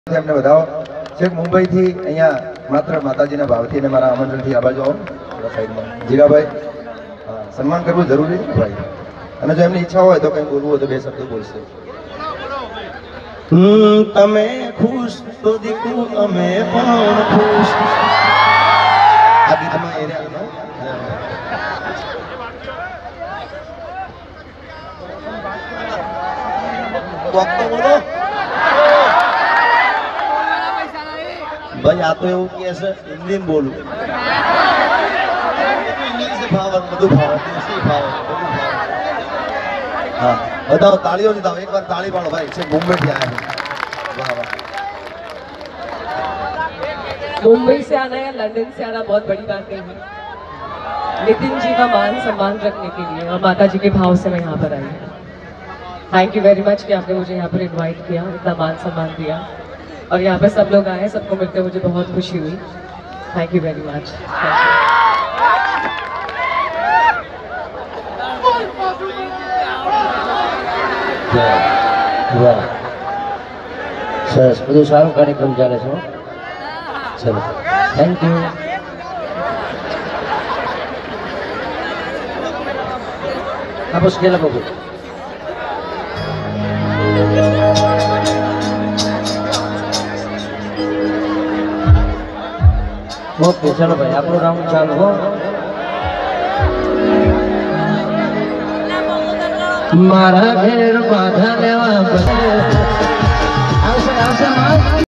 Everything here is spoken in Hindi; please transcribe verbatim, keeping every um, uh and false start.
અમને બતાવો છેક મુંબઈ થી અહીંયા માત્ર માતાજીના ભાવથી અને મારા આમંત્રણથી આ બાજુ આવો થોડા સાઈડમાં જીગાભાઈ હા સન્માન કરવું જરૂરી છે ભાઈ અને જો એમની ઈચ્છા હોય તો કંઈ બોલવું હોય તો બે શબ્દો બોલશે હમ તમે ખુશ તો દીકુ અમે પણ ખુશ આ ગીતમાં એરિયાનો વખતો બોલો भाई आ तो એવું કે છે હિન્દી માં બોલું इंग्लिश भाव બધું ભાવ દેશી ભાવ બધું ભાવ हां बताओ तालियों से दाओ एक बार ताली पाड़ो भाई से मुंबई से आए हैं वाह वाह मुंबई से आना या लंदन से आना बहुत बड़ी बात नहीं है। नितिन जी का मान सम्मान रखने के लिए और माता जी के भाव से मैं यहाँ पर आई हूँ। थैंक यू वेरी मच कि आपने मुझे यहाँ पर इनवाइट किया, इतना मान सम्मान दिया और यहाँ पे सब लोग आए, सबको मिलकर मुझे बहुत खुशी हुई। Thank you very much. वाह સરસ બધું સારું કાર્યક્રમ ચાલે છે ચલો થેન્ક યુ આપો સ્કેલ આપો ओके चलो भाई आप राउंड चालू हो मारा घेर बाधा लेवा